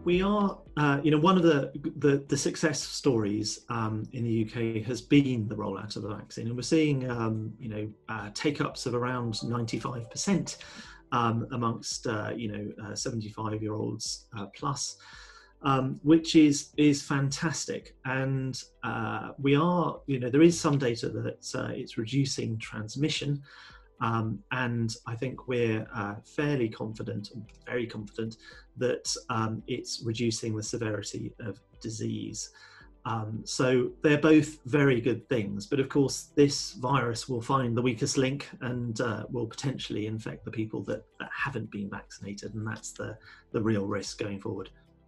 We are, one of the success stories in the UK has been the rollout of the vaccine, and we're seeing, take-ups of around 95% amongst, 75-year-olds plus, which is fantastic. And we are, there is some data that it's reducing transmission. And I think we're fairly confident, very confident, that it's reducing the severity of disease. So they're both very good things, but of course this virus will find the weakest link and will potentially infect the people that haven't been vaccinated, and that's the real risk going forward.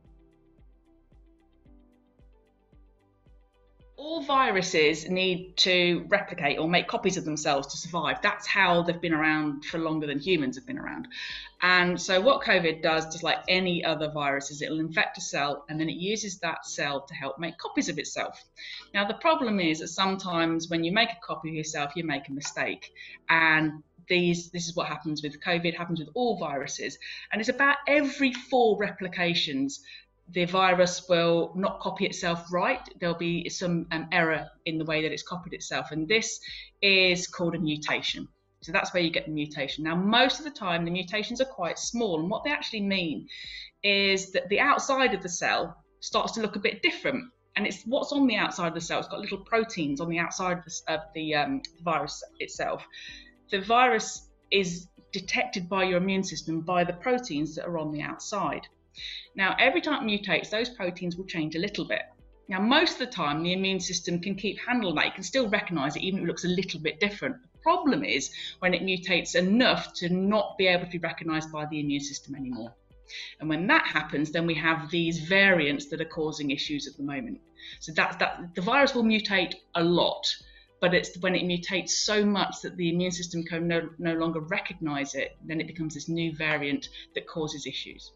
All viruses need to replicate or make copies of themselves to survive. That's how they've been around for longer than humans have been around. And so what COVID does, just like any other virus, is it'll infect a cell and then it uses that cell to help make copies of itself. Now, the problem is that sometimes when you make a copy of yourself, you make a mistake. And this is what happens with COVID, happens with all viruses. And it's about every 4 replications the virus will not copy itself right. There'll be some error in the way that it's copied itself, and this is called a mutation. So that's where you get the mutation. Now, most of the time, the mutations are quite small, and what they actually mean is that the outside of the cell starts to look a bit different, and it's what's on the outside of the cell. It's got little proteins on the outside of the virus itself. The virus is detected by your immune system by the proteins that are on the outside. Now, every time it mutates, those proteins will change a little bit. Now, most of the time, the immune system can keep handle of that. You can still recognise it, even if it looks a little bit different. The problem is when it mutates enough to not be able to be recognised by the immune system anymore. And when that happens, then we have these variants that are causing issues at the moment. So the virus will mutate a lot, but it's when it mutates so much that the immune system can no longer recognise it, then it becomes this new variant that causes issues.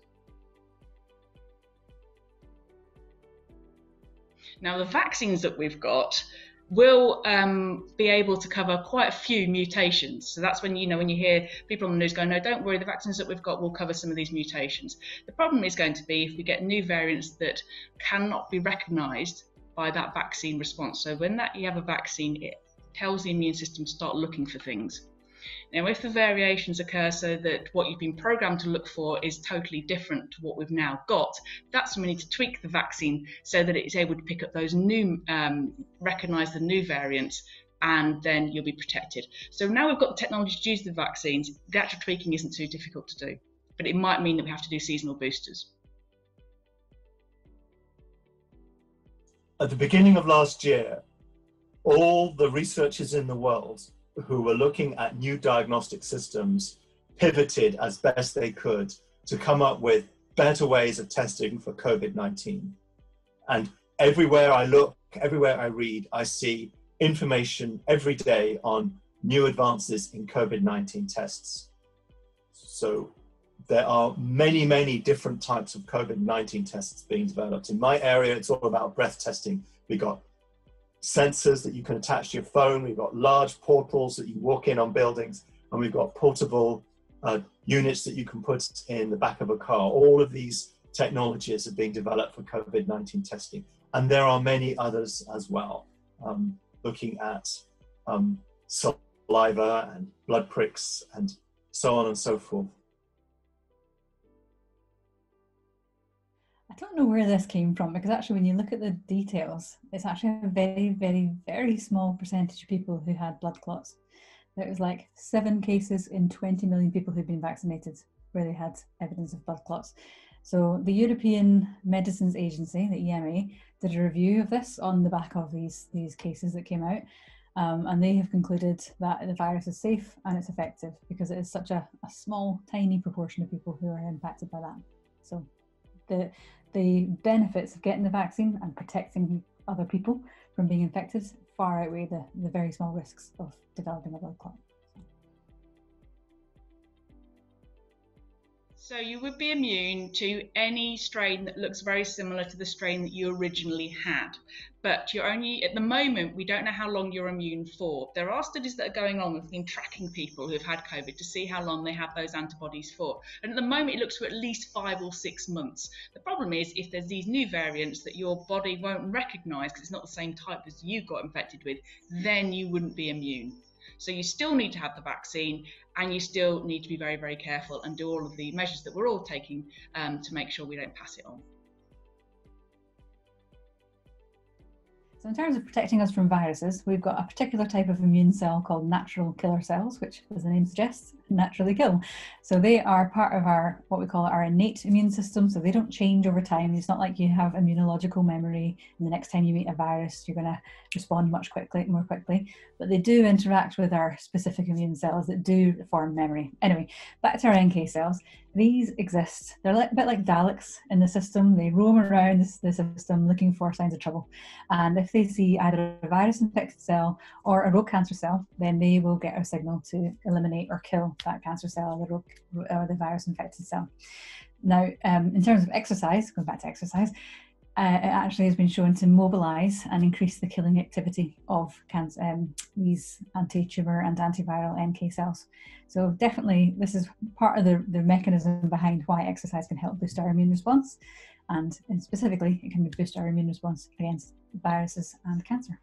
Now, the vaccines that we've got will be able to cover quite a few mutations. So that's when, when you hear people on the news go, no, don't worry, the vaccines that we've got will cover some of these mutations. The problem is going to be if we get new variants that cannot be recognised by that vaccine response. So when you have a vaccine, it tells the immune system to start looking for things. Now, if the variations occur so that what you've been programmed to look for is totally different to what we've now got, that's when we need to tweak the vaccine so that it's able to pick up those new, recognise the new variants, and then you'll be protected. So now we've got the technology to use the vaccines, the actual tweaking isn't too difficult to do, but it might mean that we have to do seasonal boosters. At the beginning of last year, all the researchers in the world who were looking at new diagnostic systems pivoted as best they could to come up with better ways of testing for COVID-19. And everywhere I look, everywhere I read, I see information every day on new advances in COVID-19 tests. So there are many, many different types of COVID-19 tests being developed. In my area, it's all about breath testing. We got sensors that you can attach to your phone. We've got large portals that you walk in on buildings, and we've got portable units that you can put in the back of a car. All of these technologies are being developed for COVID-19 testing. And there are many others as well, looking at saliva and blood pricks and so on and so forth. I don't know where this came from, because actually when you look at the details, it's actually a very, very, very small percentage of people who had blood clots. There was like 7 cases in 20 million people who'd been vaccinated where they had evidence of blood clots. So the European Medicines Agency, the EMA, did a review of this on the back of these cases that came out. And they have concluded that the virus is safe and it's effective because it is such a small, tiny proportion of people who are impacted by that. So the benefits of getting the vaccine and protecting other people from being infected far outweigh the very small risks of developing a blood clot. So you would be immune to any strain that looks very similar to the strain that you originally had. But you're only, at the moment, we don't know how long you're immune for. There are studies that are going on with tracking people who've had COVID to see how long they have those antibodies for. And at the moment, it looks for at least 5 or 6 months. The problem is if there's these new variants that your body won't recognize because it's not the same type as you got infected with, then you wouldn't be immune. So you still need to have the vaccine, and you still need to be very, very careful and do all of the measures that we're all taking to make sure we don't pass it on. So in terms of protecting us from viruses, we've got a particular type of immune cell called natural killer cells, which, as the name suggests, naturally kill. So they are part of our, what we call our innate immune system. So they don't change over time. It's not like you have immunological memory and the next time you meet a virus, you're going to respond more quickly. But they do interact with our specific immune cells that do form memory. Anyway, back to our NK cells. These exist. They're a bit like Daleks in the system. They roam around the system looking for signs of trouble. And if they see either a virus-infected cell or a rogue cancer cell, then they will get a signal to eliminate or kill that cancer cell or the virus-infected cell. Now, in terms of exercise, going back to exercise, it actually has been shown to mobilize and increase the killing activity of these anti-tumor and antiviral NK cells. So definitely this is part of the mechanism behind why exercise can help boost our immune response, and specifically it can boost our immune response against viruses and cancer.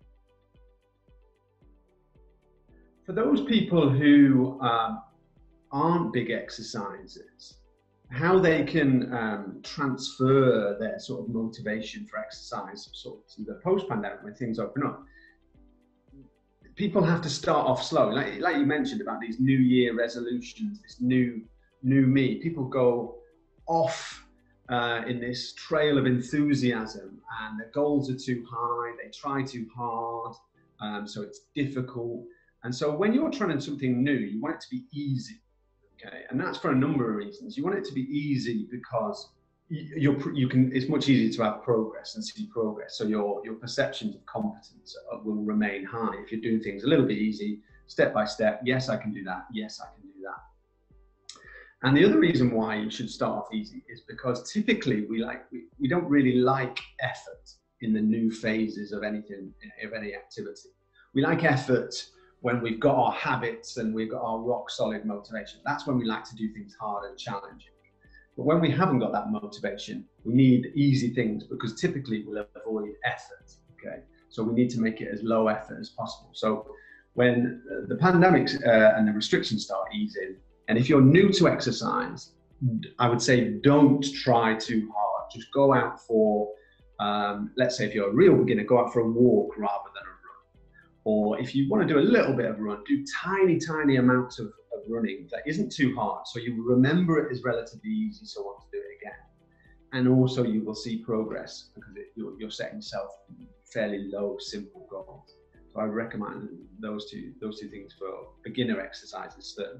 For those people who aren't big exercisers, how they can transfer their sort of motivation for exercise sort of to the post-pandemic when things open up. People have to start off slow. Like you mentioned about these New Year resolutions, this new me. People go off in this trail of enthusiasm and their goals are too high, they try too hard, so it's difficult. And so when you're trying something new, you want it to be easy. Okay, and that's for a number of reasons. You want it to be easy because it's much easier to have progress and see progress. So your perceptions of competence will remain high if you're doing things a little bit easy, step by step. Yes, I can do that. Yes, I can do that. And the other reason why you should start off easy is because typically we don't really like effort in the new phases of any activity. We like effort when we've got our habits and we've got our rock solid motivation. That's when we like to do things hard and challenging. But when we haven't got that motivation, we need easy things because typically we'll avoid effort, okay? So we need to make it as low effort as possible. So when the pandemics and the restrictions start easing, and if you're new to exercise, I would say don't try too hard. Just go out for, let's say if you're a real beginner, go out for a walk rather than a run. Or if you want to do a little bit of a run, do tiny amounts of running that isn't too hard. So you remember it is relatively easy, so want to do it again. And also you will see progress because you're setting yourself fairly low, simple goals. So I recommend those two things for beginner exercises, certainly.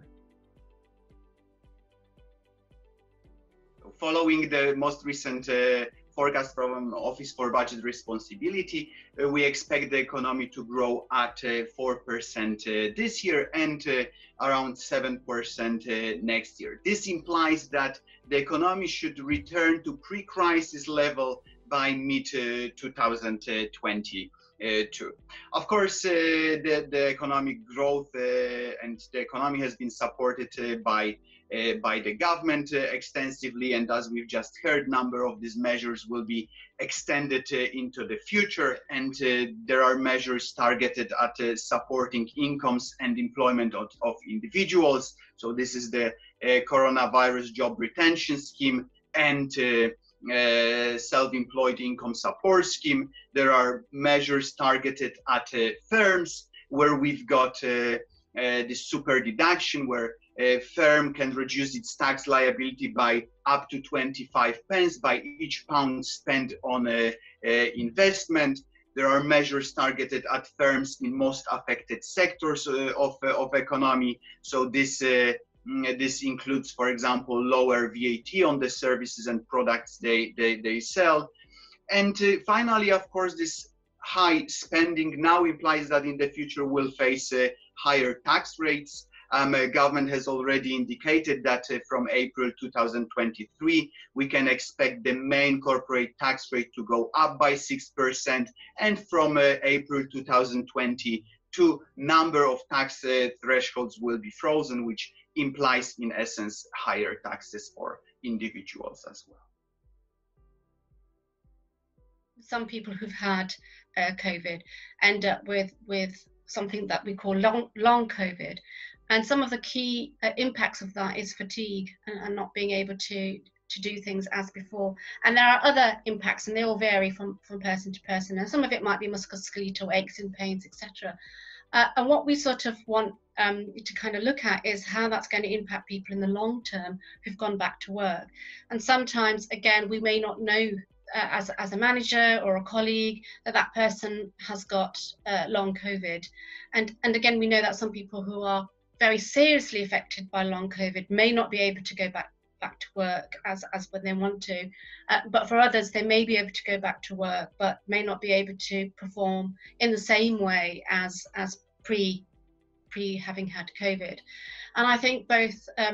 Following the most recent forecast from Office for Budget Responsibility, we expect the economy to grow at 4% this year and around 7% next year. This implies that the economy should return to pre-crisis level by mid-2022. Of course, the economic growth and the economy has been supported by the government extensively, and as we've just heard, number of these measures will be extended into the future, and there are measures targeted at supporting incomes and employment of individuals. So this is the coronavirus job retention scheme and self-employed income support scheme. There are measures targeted at firms where we've got this super deduction where a firm can reduce its tax liability by up to 25 pence by each pound spent on investment. There are measures targeted at firms in most affected sectors of economy. So this includes, for example, lower VAT on the services and products they sell. And finally, of course, this high spending now implies that in the future we'll face higher tax rates. Government has already indicated that from April 2023, we can expect the main corporate tax rate to go up by 6%, and from April 2022, number of tax thresholds will be frozen, which implies, in essence, higher taxes for individuals as well. Some people who've had COVID end up with something that we call long COVID. And some of the key impacts of that is fatigue and not being able to do things as before. And there are other impacts, and they all vary from person to person. And some of it might be musculoskeletal aches and pains, etc. And what we sort of want to kind of look at is how that's going to impact people in the long term who've gone back to work. And sometimes, again, we may not know as a manager or a colleague that person has got long COVID. And again, we know that some people who are very seriously affected by long COVID may not be able to go back to work as when they want to, but for others they may be able to go back to work but may not be able to perform in the same way as pre having had COVID. And I think both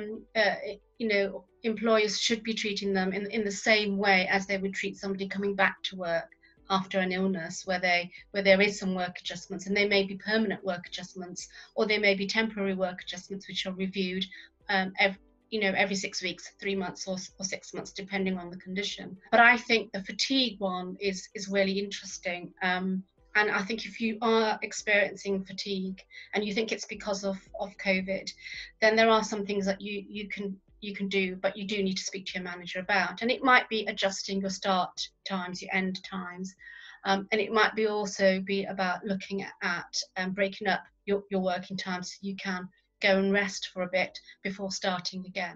employers should be treating them in the same way as they would treat somebody coming back to work after an illness, where there is some work adjustments, and they may be permanent work adjustments, or they may be temporary work adjustments which are reviewed every 6 weeks, 3 months, or 6 months, depending on the condition. But I think the fatigue one is really interesting. And I think if you are experiencing fatigue and you think it's because of COVID, then there are some things that you can do, but you do need to speak to your manager about. And it might be adjusting your start times, your end times. And it might be also be about looking at breaking up your working times so you can go and rest for a bit before starting again.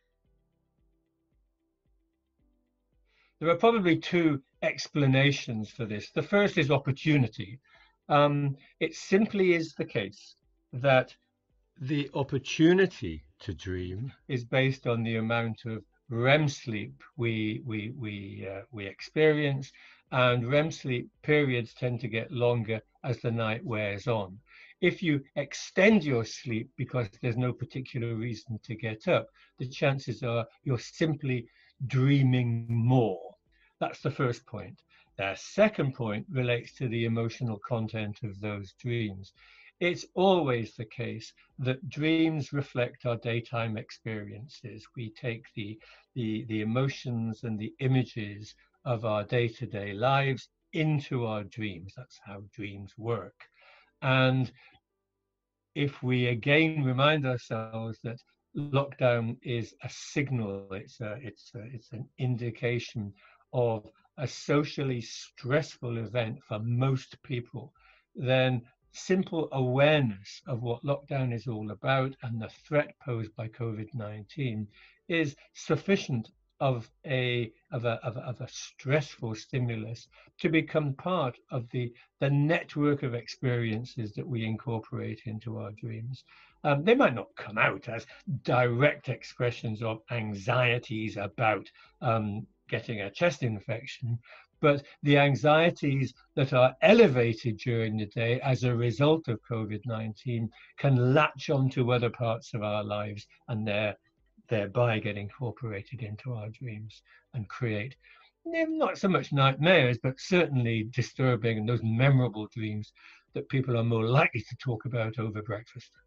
There are probably two explanations for this. The first is opportunity. It simply is the case that the opportunity to dream is based on the amount of REM sleep we experience, and REM sleep periods tend to get longer as the night wears on. If you extend your sleep because there's no particular reason to get up, the chances are you're simply dreaming more. That's the first point. The second point relates to the emotional content of those dreams. It's always the case that dreams reflect our daytime experiences. We take the emotions and the images of our day-to-day lives into our dreams. That's how dreams work. And if we again remind ourselves that lockdown is a signal, it's an indication of a socially stressful event for most people, then simple awareness of what lockdown is all about and the threat posed by COVID-19 is sufficient of a stressful stimulus to become part of the network of experiences that we incorporate into our dreams. They might not come out as direct expressions of anxieties about getting a chest infection, but the anxieties that are elevated during the day as a result of COVID-19 can latch onto other parts of our lives and thereby get incorporated into our dreams and create not so much nightmares, but certainly disturbing and those memorable dreams that people are more likely to talk about over breakfast.